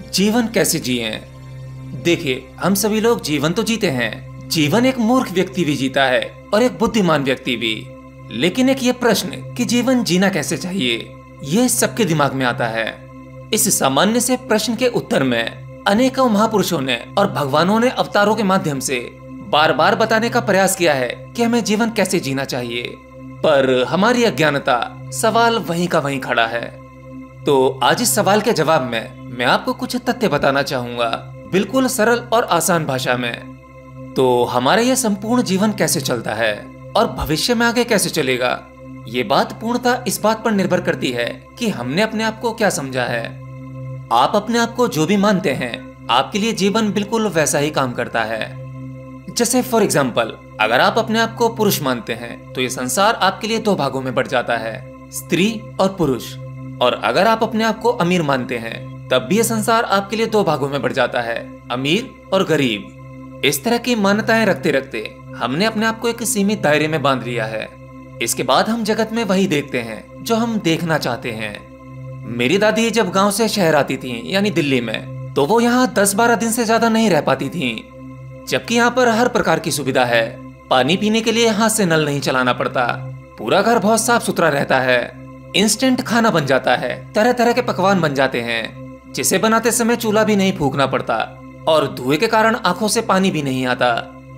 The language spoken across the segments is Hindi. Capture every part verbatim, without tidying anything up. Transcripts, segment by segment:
जीवन कैसे जिए? देखिए, हम सभी लोग जीवन तो जीते हैं। जीवन एक मूर्ख व्यक्ति भी जीता है और एक बुद्धिमान व्यक्ति भी। लेकिन एक ये प्रश्न कि जीवन जीना कैसे चाहिए, ये सबके दिमाग में आता है। इस सामान्य से प्रश्न के उत्तर में अनेकों महापुरुषों ने और भगवानों ने अवतारों के माध्यम से बार बार बताने का प्रयास किया है कि हमें जीवन कैसे जीना चाहिए, पर हमारी अज्ञानता सवाल वहीं का वहीं खड़ा है। तो आज इस सवाल के जवाब में मैं आपको कुछ तथ्य बताना चाहूंगा, बिल्कुल सरल और आसान भाषा में। तो हमारा यह संपूर्ण जीवन कैसे चलता है और भविष्य में आगे कैसे चलेगा, ये बात पूर्णतः इस बात पर निर्भर करती है कि हमने अपने आप को क्या समझा है। आप अपने आप को जो भी मानते हैं, आपके लिए जीवन बिल्कुल वैसा ही काम करता है। जैसे फॉर एग्जाम्पल, अगर आप अपने आप को पुरुष मानते हैं तो ये संसार आपके लिए दो भागों में बढ़ जाता है, स्त्री और पुरुष। और अगर आप अपने आप को अमीर मानते हैं तब भी ये संसार आपके लिए दो भागों में बढ़ जाता है, अमीर और गरीब। इस तरह की मान्यताएं रखते रखते हमने अपने आप को एक सीमित दायरे में बांध लिया है। इसके बाद हम जगत में वही देखते हैं जो हम देखना चाहते हैं। मेरी दादी जब गांव से शहर आती थी, यानी दिल्ली में, तो वो यहाँ दस बारह दिन से ज्यादा नहीं रह पाती थी, जबकि यहाँ पर हर प्रकार की सुविधा है। पानी पीने के लिए हाथ से नल नहीं चलाना पड़ता, पूरा घर बहुत साफ सुथरा रहता है, इंस्टेंट खाना बन जाता है, तरह तरह के पकवान बन जाते हैं जिसे बनाते समय चूल्हा भी नहीं फूंकना पड़ता, और धुएं के कारण आंखों से पानी भी नहीं आता।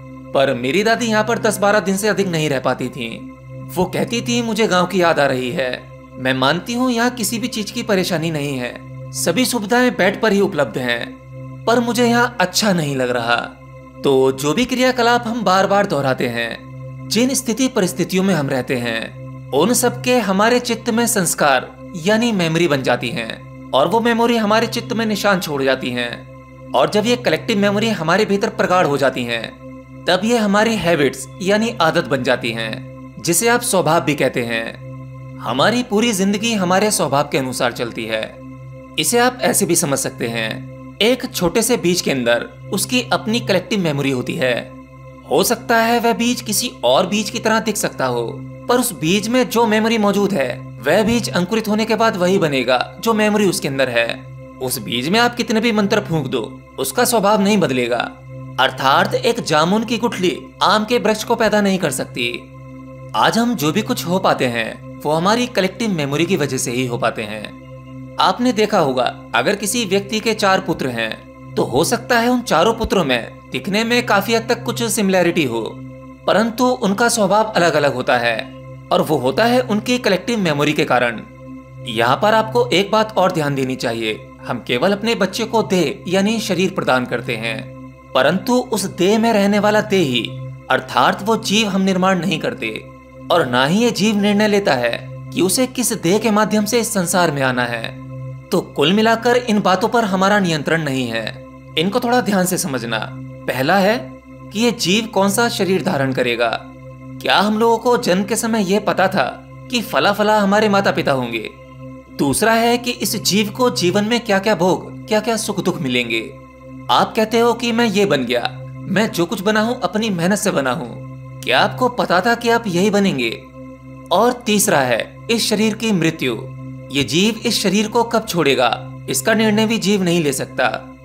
पर मेरी दादी यहाँ पर दस बारह दिन से अधिक नहीं रह पाती थी। वो कहती थी, मुझे गांव की याद आ रही है। मैं मानती हूँ यहाँ किसी भी चीज की परेशानी नहीं है, सभी सुविधाएं बेड पर ही उपलब्ध हैं, पर मुझे यहाँ अच्छा नहीं लग रहा। तो जो भी क्रियाकलाप हम बार बार दोहराते हैं, जिन स्थिति परिस्थितियों में हम रहते हैं, उन सबके हमारे चित्त में संस्कार यानी मेमोरी बन जाती हैं, और वो मेमोरी हमारे चित्त में निशान छोड़ जाती हैं। और जब ये कलेक्टिव मेमोरी हमारे भीतर प्रगाढ़ हो जाती हैं, तब ये हमारी हैबिट्स यानी आदत बन जाती हैं, जिसे आप स्वभाव भी कहते हैं। हमारी पूरी जिंदगी हमारे स्वभाव के अनुसार चलती है। इसे आप ऐसे भी समझ सकते हैं, एक छोटे से बीज के अंदर उसकी अपनी कलेक्टिव मेमोरी होती है। हो सकता है वह बीज किसी और बीज की तरह दिख सकता हो, पर उस बीज में जो मेमोरी मौजूद है, वह बीज अंकुरित होने के बाद वही बनेगा जो मेमोरी उसके अंदर है। उस बीज में आप कितने भी मंत्र फूंक दो, उसका स्वभाव नहीं बदलेगा। अर्थात एक जामुन की गुठली आम के वृक्ष को पैदा नहीं कर सकती। आज हम जो भी कुछ हो पाते हैं, वो हमारी कलेक्टिव मेमोरी की वजह से ही हो पाते हैं। आपने देखा होगा, अगर किसी व्यक्ति के चार पुत्र हैं, तो हो सकता है उन चारों पुत्रों में दिखने में काफी हद तक कुछ सिमिलैरिटी हो, परंतु उनका स्वभाव अलग अलग होता है, और वो होता है उनकी कलेक्टिव मेमोरी के कारण। यहाँ पर आपको एक बात और ध्यान देनी चाहिए, हम केवल अपने बच्चे को देह यानी शरीर प्रदान करते हैं, परंतु उस देह में रहने वाला देही अर्थात वो जीव हम निर्माण नहीं करते, और ना ही ये जीव निर्णय लेता है कि उसे किस देह के माध्यम से इस संसार में आना है। तो कुल मिलाकर इन बातों पर हमारा नियंत्रण नहीं है। इनको थोड़ा ध्यान से समझना। पहला है कि ये जीव कौन सा शरीर धारण करेगा। क्या हम लोगों को जन्म के समय यह पता था कि फला फला हमारे माता पिता होंगे? दूसरा है कि इस जीव को जीवन में क्या क्या भोग, क्या क्या सुख दुख मिलेंगे। आप कहते हो कि मैं ये बन गया, मैं जो कुछ बना हूं अपनी मेहनत से बना हूं। क्या आपको पता था कि आप यही बनेंगे? और तीसरा है इस शरीर की मृत्यु। ये जीव इस शरीर को कब छोड़ेगा, इसका निर्णय भी जीव नहीं ले सकता।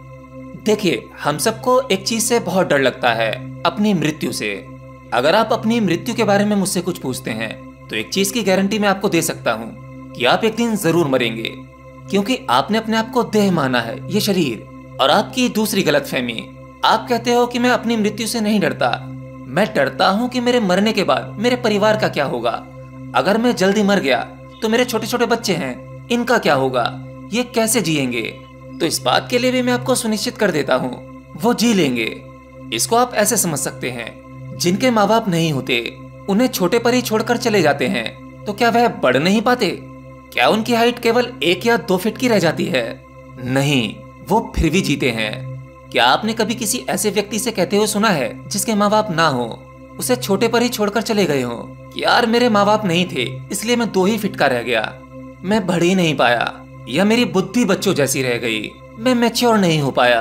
देखिए, हम सबको एक चीज से बहुत डर लगता है, अपनी मृत्यु से। अगर आप अपनी मृत्यु के बारे में मुझसे कुछ पूछते हैं, तो एक चीज की गारंटी मैं आपको दे सकता हूँ कि आप एक दिन जरूर मरेंगे, क्योंकि आपने अपने आप को देह माना है, ये शरीर। और आपकी दूसरी गलतफहमी, आप कहते हो कि मैं अपनी मृत्यु से नहीं डरता, मैं डरता हूँ कि मेरे मरने के बाद मेरे परिवार का क्या होगा। अगर मैं जल्दी मर गया तो मेरे छोटे छोटे बच्चे हैं, इनका क्या होगा, ये कैसे जिएंगे? तो इस बात के लिए भी मैं आपको सुनिश्चित कर देता हूँ, वो जी लेंगे। इसको आप ऐसे समझ सकते हैं, जिनके माँ बाप नहीं होते, उन्हें छोटे पर ही छोड़कर चले जाते हैं, तो क्या वह बढ़ नहीं पाते? क्या उनकी हाइट केवल एक या दो फीट की रह जाती है? नहीं, वो फिर भी जीते हैं। क्या आपने कभी किसी ऐसे व्यक्ति से कहते हुए सुना है जिसके माँ बाप ना हो, उसे छोटे पर ही छोड़कर चले गए हो कि यार मेरे माँ बाप नहीं थे इसलिए मैं दो ही फीट का रह गया, मैं बढ़ ही नहीं पाया, या मेरी बुद्धि बच्चों जैसी रह गई, मैं मैच्योर नहीं हो पाया?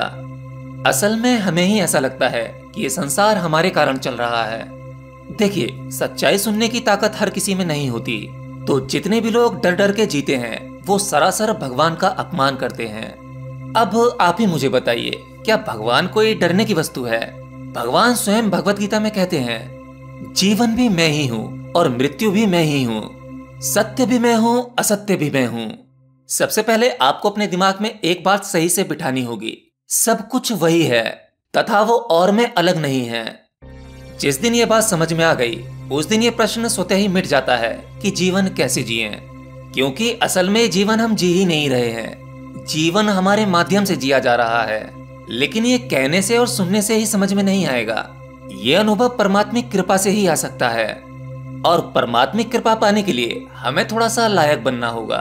असल में हमें ही ऐसा लगता है कि ये संसार हमारे कारण चल रहा है। देखिए, सच्चाई सुनने की ताकत हर किसी में नहीं होती, तो जितने भी लोग डर डर के जीते हैं, वो सरासर भगवान का अपमान करते हैं। अब आप ही मुझे बताइए, क्या भगवान कोई डरने की वस्तु है? भगवान स्वयं भगवत गीता में कहते हैं, जीवन भी मैं ही हूँ और मृत्यु भी मैं ही हूँ, सत्य भी मैं हूँ, असत्य भी मैं हूँ। सबसे पहले आपको अपने दिमाग में एक बात सही से बिठानी होगी, सब कुछ वही है तथा वो और में अलग नहीं है। जिस दिन ये बात समझ में आ गई, उस दिन ये प्रश्न स्वतः ही मिट जाता है कि जीवन कैसे जिएं, क्योंकि असल में जीवन हम जी ही नहीं रहे हैं, जीवन हमारे माध्यम से जिया जा रहा है। लेकिन ये कहने से और सुनने से ही समझ में नहीं आएगा, ये अनुभव परमात्मिक कृपा से ही आ सकता है। और परमात्मिक कृपा पाने के लिए हमें थोड़ा सा लायक बनना होगा।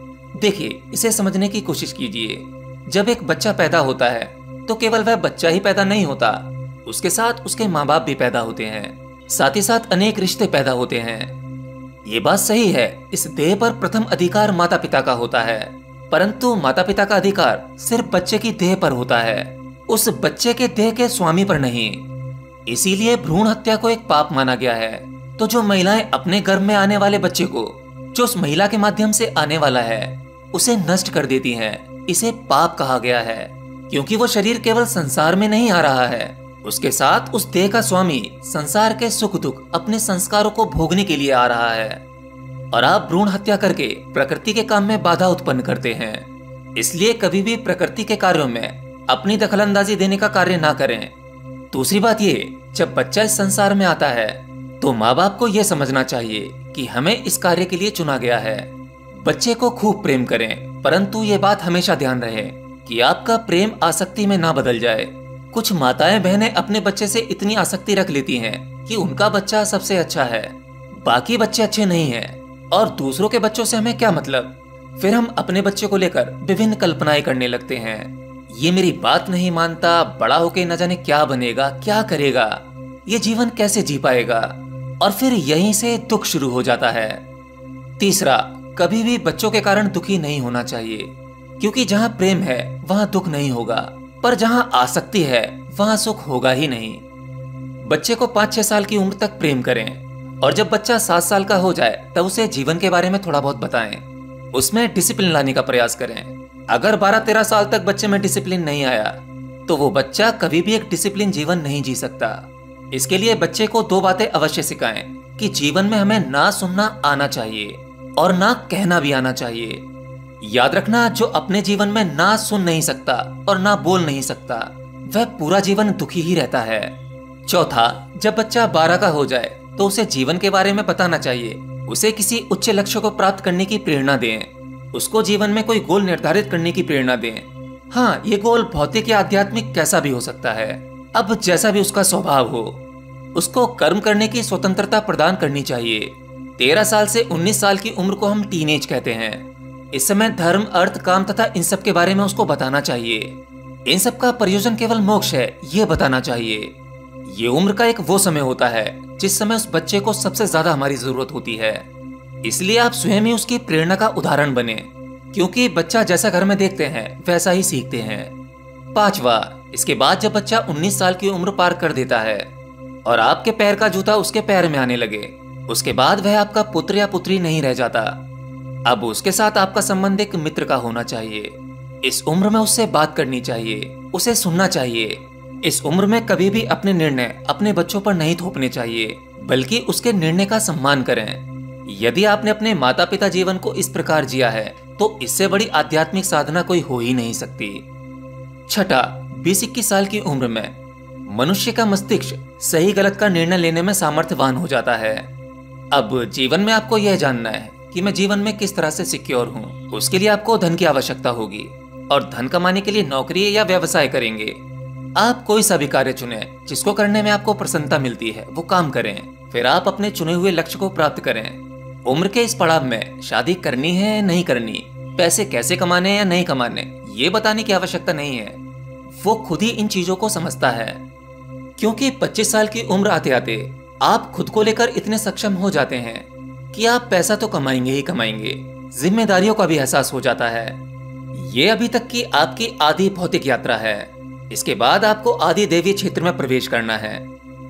देखिए, इसे समझने की कोशिश कीजिए। जब एक बच्चा पैदा होता है तो केवल वह बच्चा ही पैदा नहीं होता, उसके साथ उसके माँ बाप भी पैदा होते हैं, साथ ही साथ अनेक रिश्ते पैदा होते हैं। ये बात सही है, इस देह पर प्रथम अधिकार माता पिता का होता है, परंतु माता पिता का अधिकार सिर्फ बच्चे की देह पर होता है, उस बच्चे के देह के स्वामी पर नहीं। इसीलिए भ्रूण हत्या को एक पाप माना गया है। तो जो महिलाएं अपने गर्भ में आने वाले बच्चे को, जो उस महिला के माध्यम से आने वाला है, उसे नष्ट कर देती हैं, इसे पाप कहा गया है, क्योंकि वो शरीर केवल संसार में नहीं आ रहा है, उसके साथ उस देह का स्वामी संसार के सुख दुख अपने संस्कारों को भोगने के लिए आ रहा है। और आप भ्रूण हत्या करके प्रकृति के काम में बाधा उत्पन्न करते हैं। इसलिए कभी भी प्रकृति के कार्यों में अपनी दखलंदाजी देने का कार्य ना करें। दूसरी बात ये, जब बच्चा इस संसार में आता है तो माँ बाप को यह समझना चाहिए कि हमें इस कार्य के लिए चुना गया है। बच्चे को खूब प्रेम करें, परंतु ये बात हमेशा ध्यान रहे कि आपका प्रेम आसक्ति में ना बदल जाए। कुछ माताएं बहनें अपने बच्चे से इतनी आसक्ति रख लेती हैं कि उनका बच्चा सबसे अच्छा है, बाकी बच्चे अच्छे नहीं हैं, और दूसरों के बच्चों से हमें क्या मतलब। फिर हम अपने बच्चे को लेकर विभिन्न कल्पनाएं करने लगते हैं। ये मेरी बात नहीं मानता, बड़ा होके न जाने क्या बनेगा, क्या करेगा, ये जीवन कैसे जी पाएगा, और फिर यहीं से दुख शुरू हो जाता है। तीसरा, कभी भी बच्चों के कारण दुखी नहीं होना चाहिए, क्योंकि जहाँ प्रेम है वहाँ दुख नहीं होगा, पर जहाँ आसक्ति है वहाँ सुख होगा ही नहीं। बच्चे को पाँच छह साल की उम्र तक प्रेम करें, और जब बच्चा सात साल का हो जाए तब उसे जीवन के बारे में थोड़ा बहुत बताएं, उसमें डिसिप्लिन लाने का प्रयास करें। अगर बारह तेरह साल तक बच्चे में डिसिप्लिन नहीं आया तो वो बच्चा कभी भी एक डिसिप्लिन जीवन नहीं जी सकता। इसके लिए बच्चे को दो बातें अवश्य सिखाएं कि जीवन में हमें ना सुनना आना चाहिए और ना कहना भी आना चाहिए। याद रखना, जो अपने जीवन में ना सुन नहीं सकता और ना बोल नहीं सकता, वह पूरा जीवन दुखी ही रहता है। चौथा, जब बच्चा बारह का हो जाए तो उसे जीवन के बारे में बताना चाहिए, उसे किसी उच्च लक्ष्य को प्राप्त करने की प्रेरणा दें, उसको जीवन में कोई गोल निर्धारित करने की प्रेरणा दें। हाँ, ये गोल भौतिक या आध्यात्मिक कैसा भी हो सकता है, अब जैसा भी उसका स्वभाव हो। उसको कर्म करने की स्वतंत्रता प्रदान करनी चाहिए। तेरह साल से उन्नीस साल की उम्र को हम टीनेज कहते हैं। इस समय धर्म, अर्थ, काम तथा इन सब के बारे में उसको बताना चाहिए। इन सब का प्रयोजन केवल मोक्ष है, ये बताना चाहिए। ये उम्र का एक वो समय होता है जिस समय उस बच्चे को सबसे ज्यादा हमारी जरूरत होती है। इसलिए आप स्वयं ही उसकी प्रेरणा का उदाहरण बने, क्योंकि बच्चा जैसा घर में देखते हैं वैसा ही सीखते हैं। पांचवा, इसके बाद जब बच्चा उन्नीस साल की उम्र पार कर देता है और आपके पैर का जूता उसके पैर में आने लगे, उसके बाद वह आपका पुत्र या पुत्री नहीं रह जाता। अब उसके साथ आपका संबंध एक मित्र का होना चाहिए। इस उम्र में उससे बात करनी चाहिए, उसे सुनना चाहिए। इस उम्र में कभी भी अपने निर्णय अपने बच्चों पर नहीं थोपने चाहिए, बल्कि उसके निर्णय का सम्मान करें। यदि आपने अपने माता पिता जीवन को इस प्रकार जिया है तो इससे बड़ी आध्यात्मिक साधना कोई हो ही नहीं सकती। छठा, बीस इक्कीस साल की उम्र में मनुष्य का मस्तिष्क सही गलत का निर्णय लेने में सामर्थ्यवान हो जाता है। अब जीवन में आपको यह जानना है कि मैं जीवन में किस तरह से सिक्योर हूँ। उसके लिए आपको धन की आवश्यकता होगी, और धन कमाने के लिए नौकरी या व्यवसाय करेंगे। आप कोई सा भी कार्य चुने जिसको करने में आपको प्रसन्नता मिलती है, वो काम करें। फिर आप अपने चुने हुए लक्ष्य को प्राप्त करें। उम्र के इस पड़ाव में शादी करनी है नहीं करनी, पैसे कैसे कमाने या नहीं कमाने, ये बताने की आवश्यकता नहीं है। वो खुद ही इन चीजों को समझता है, क्योंकि पच्चीस साल की उम्र आते आते आप खुद को लेकर इतने सक्षम हो जाते हैं कि आप पैसा तो कमाएंगे ही कमाएंगे, जिम्मेदारियों का भी एहसास हो जाता है। ये अभी तक की आपकी आधी भौतिक यात्रा है। इसके बाद आपको आदि देवी क्षेत्र में प्रवेश करना है,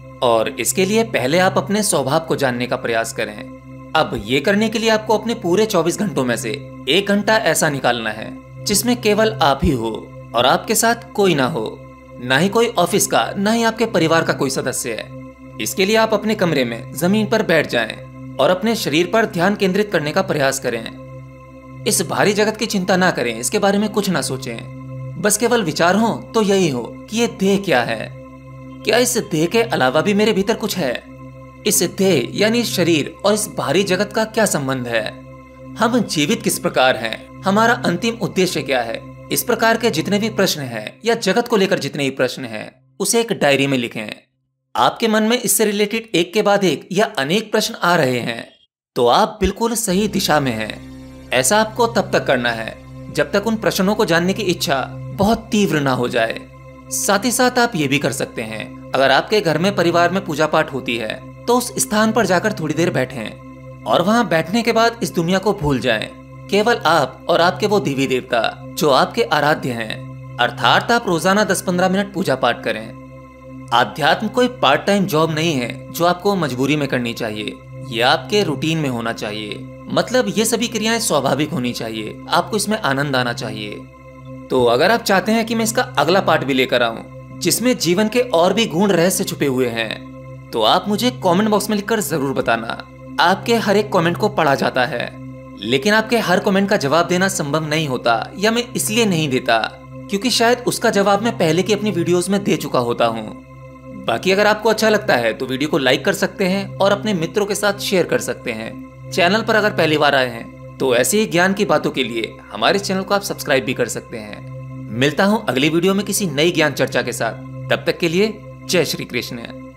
और इसके लिए पहले आप अपने स्वभाव को जानने का प्रयास करें। अब ये करने के लिए आपको अपने पूरे चौबीस घंटों में से एक घंटा ऐसा निकालना है जिसमें केवल आप ही हो, और आपके साथ कोई ना हो, ना ही कोई ऑफिस का, ना ही आपके परिवार का कोई सदस्य है। इसके लिए आप अपने कमरे में जमीन पर बैठ जाएं और अपने शरीर पर ध्यान केंद्रित करने का प्रयास करें। इस भारी जगत की चिंता ना करें, इसके बारे में कुछ ना सोचें। बस केवल विचार हो तो यही हो कि ये देह क्या है, क्या इस देह के अलावा भी मेरे भीतर कुछ है? इस देह यानी शरीर और इस भारी जगत का क्या संबंध है? हम जीवित किस प्रकार हैं? हमारा अंतिम उद्देश्य क्या है? इस प्रकार के जितने भी प्रश्न हैं या जगत को लेकर जितने भी प्रश्न हैं, उसे एक डायरी में लिखें। आपके मन में इससे रिलेटेड एक के बाद एक या अनेक प्रश्न आ रहे हैं तो आप बिल्कुल सही दिशा में हैं। ऐसा आपको तब तक करना है जब तक उन प्रश्नों को जानने की इच्छा बहुत तीव्र ना हो जाए। साथ ही साथ आप ये भी कर सकते हैं, अगर आपके घर में परिवार में पूजा पाठ होती है तो उस स्थान पर जाकर थोड़ी देर बैठें और वहां बैठने के बाद इस दुनिया को भूल जाएं। केवल आप और आपके वो देवी देवता जो आपके आराध्य हैं, अर्थात आप रोजाना दस पंद्रह मिनट पूजा पाठ करें। आध्यात्म कोई पार्ट टाइम जॉब नहीं है जो आपको मजबूरी में करनी चाहिए, ये आपके रूटीन में होना चाहिए। मतलब ये सभी क्रियाएं स्वाभाविक होनी चाहिए, आपको इसमें आनंद आना चाहिए। तो अगर आप चाहते हैं कि मैं इसका अगला पार्ट भी लेकर आऊं जिसमें जीवन के और भी गूढ़ रहस्य छुपे हुए हैं, तो आप मुझे कमेंट बॉक्स में लिखकर जरूर बताना। आपके हर एक कमेंट को पढ़ा जाता है, लेकिन आपके हर कमेंट का जवाब देना संभव नहीं होता, या मैं इसलिए नहीं देता क्योंकि शायद उसका जवाब मैं पहले की अपनी वीडियोस में दे चुका होता हूँ। बाकी अगर आपको अच्छा लगता है तो वीडियो को लाइक कर सकते हैं और अपने मित्रों के साथ शेयर कर सकते हैं। चैनल पर अगर पहली बार आए हैं तो ऐसे ही ज्ञान की बातों के लिए हमारे चैनल को आप सब्सक्राइब भी कर सकते हैं। मिलता हूँ अगली वीडियो में किसी नई ज्ञान चर्चा के साथ, तब तक के लिए जय श्री कृष्ण।